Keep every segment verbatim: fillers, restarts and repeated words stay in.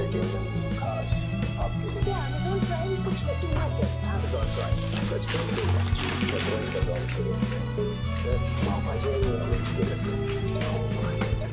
Entertainment खास आपके लिए। अमेज़न प्राइम कुछ टू मच है। अमेज़न प्राइम सच कहते हैं बदल कर रहा हूँ सर मामा जी अमेज के रसे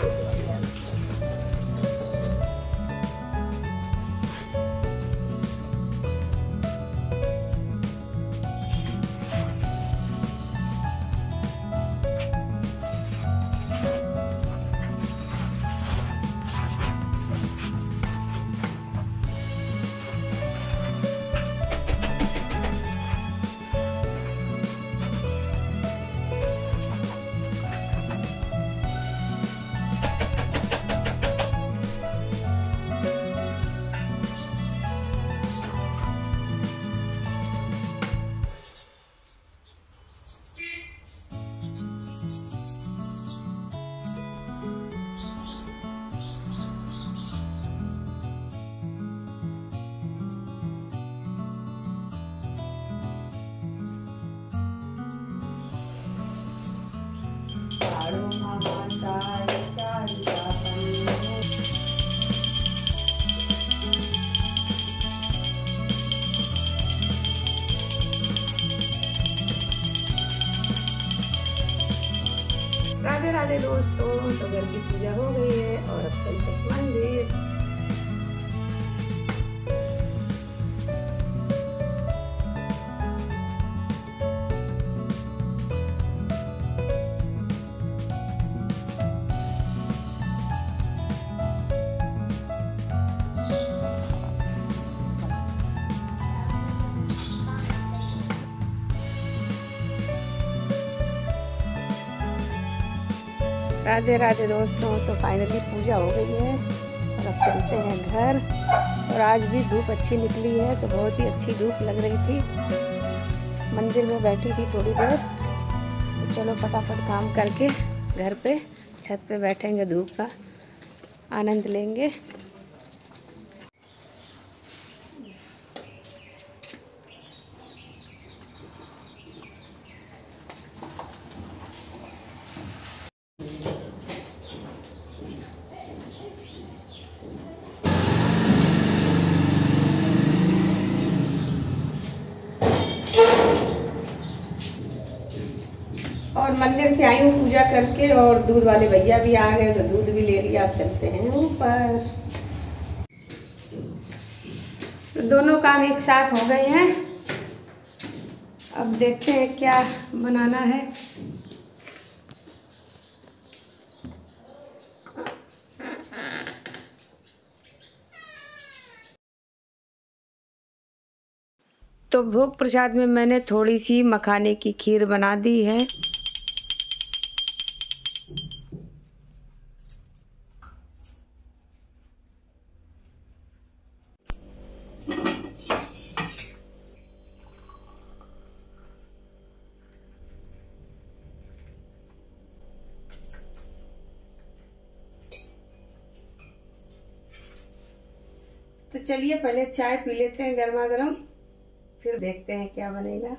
राधे राधे दोस्तों, तो घर की पूजा हो गई है और अब चलते हैं मंदिर। राधे राधे दोस्तों, तो फाइनली पूजा हो गई है और अब चलते हैं घर। और आज भी धूप अच्छी निकली है, तो बहुत ही अच्छी धूप लग रही थी। मंदिर में बैठी थी थोड़ी देर, तो चलो फटाफट काम करके घर पे छत पे बैठेंगे, धूप का आनंद लेंगे। और मंदिर से आई हूँ पूजा करके, और दूध वाले भैया भी आ गए तो दूध भी ले लिया। अब चलते हैं ऊपर। तो दोनों काम एक साथ हो गए हैं। अब देखते हैं क्या बनाना है। तो भोग प्रसाद में मैंने थोड़ी सी मखाने की खीर बना दी है। तो चलिए पहले चाय पी लेते हैं गर्मा गर्म, फिर देखते हैं क्या बनेगा।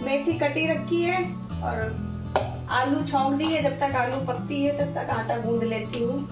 मेथी कटी रखी है और आलू छौंक दी है। जब तक आलू पकती है तब तक आटा गूंद लेती हूँ।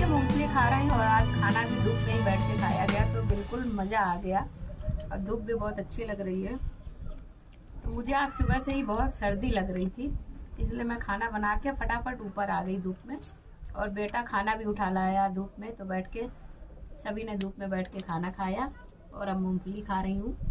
मूंगफली खा रहे हैं और आज खाना भी धूप में ही बैठ के खाया गया तो बिल्कुल मज़ा आ गया और धूप भी बहुत अच्छी लग रही है। तो मुझे आज सुबह से ही बहुत सर्दी लग रही थी, इसलिए मैं खाना बना के फटाफट ऊपर आ गई धूप में और बेटा खाना भी उठा लाया धूप में, तो बैठ के सभी ने धूप में बैठ के खाना खाया और अब मूंगफली खा रही हूँ।